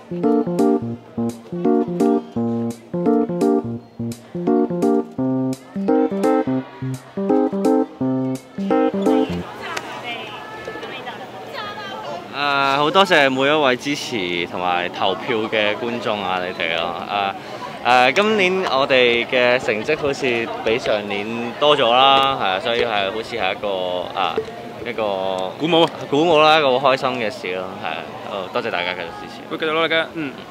好多謝每一位支持同埋投票嘅觀眾啊，你哋咯，今年我哋嘅成績好似比上年多咗啦，係啊，所以係好似係一個鼓舞啦，一個好開心嘅事咯，係啊，多謝大家繼續支持。 會繼續努力嘅，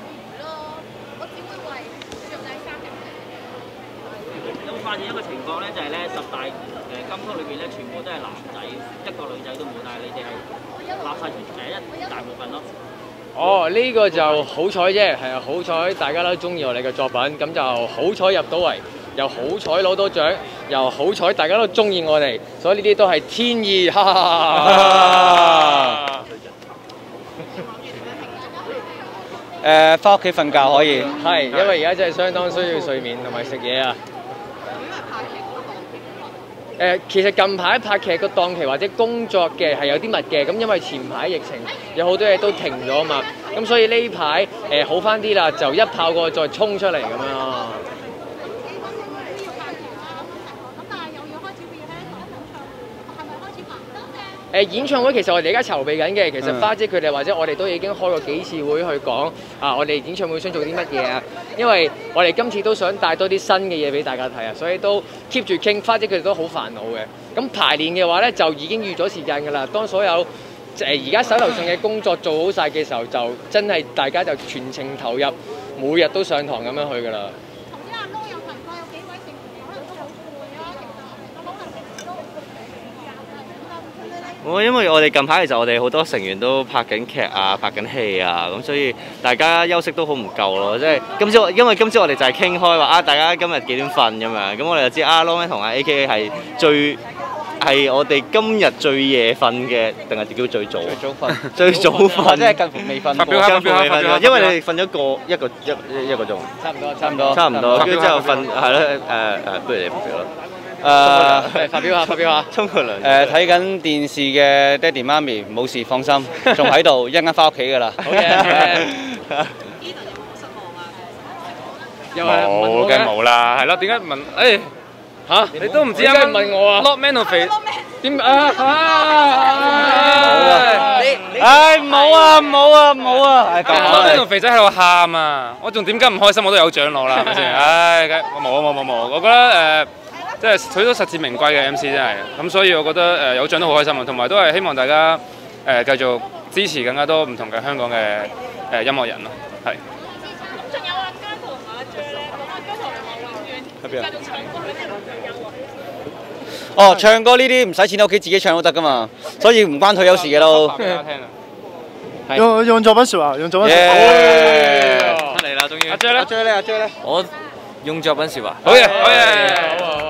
有冇發現一個情況咧，就係咧10大金曲裏邊咧，全部都係男仔，一個女仔都冇，但係你哋係立晒一大部分咯。 哦，呢個就好彩啫，係啊，好彩大家都中意我哋嘅作品，咁就好彩入到圍，又好彩攞到獎，又好彩大家都中意我哋，所以呢啲都係天意，哈哈哈！ 返屋企瞓覺可以， 係因為而家真係相當需要睡眠同埋食嘢啊。其實近排拍劇個檔期或者工作嘅係有啲密嘅，咁因為前排疫情有好多嘢都停咗嘛，咁所以呢排好翻啲啦，就一炮過再衝出嚟咁樣咯。演唱會其實我哋而家籌備緊嘅，其實花姐佢哋或者我哋都已經開過幾次會去講我哋演唱會想做啲乜嘢啊，因為我哋今次都想帶多啲新嘅嘢俾大家睇啊，所以都 keep 住傾。花姐佢哋都好煩惱嘅，咁排練嘅話咧就已經預咗時間㗎啦。當所有而家手頭上嘅工作做好晒嘅時候，就真係大家就全程投入，每日都上堂咁樣去㗎啦。 因為我哋近排其實我哋好多成員都拍緊劇啊、拍緊戲啊，咁所以大家休息都好唔夠咯。即係因為今朝我哋就係傾開話大家今日幾點瞓咁樣，咁我哋就知Long 同AKA 係我哋今日最夜瞓嘅，定係叫最早？最早瞓， 即係近乎未瞓。 發表，因為你哋瞓咗一個鐘。差唔多。跟住之後瞓係咯，不如你發表啦。 發表下。 沖個涼。 睇緊電視嘅爹哋媽咪冇事放心，仲喺度，一陣間翻屋企㗎啦。 好嘅。 冇嘅冇啦，係咯？點解問？嚇！你都唔知啱啱問我啊 ？Lockman 同肥點冇啊！冇啊 ！Lockman 同肥仔喺度喊啊！我仲點解唔開心？我都有獎攞啦，係咪先？冇！我覺得即係佢都實至名歸嘅 MC 真係，咁所以我覺得有獎都好開心啊！同埋都係希望大家繼續支持更加多唔同嘅香港嘅音樂人咯，係。 仲有姜濤同阿 J 咧，講阿姜濤係咪繼續唱歌咧？ 哦，唱歌呢啲唔使錢喺屋企自己唱都得噶嘛，所以唔關退休事嘅都。 用作品説話，用作品説話。 出嚟啦，終於。 阿 J 咧？ 我用作品説話。 好嘢！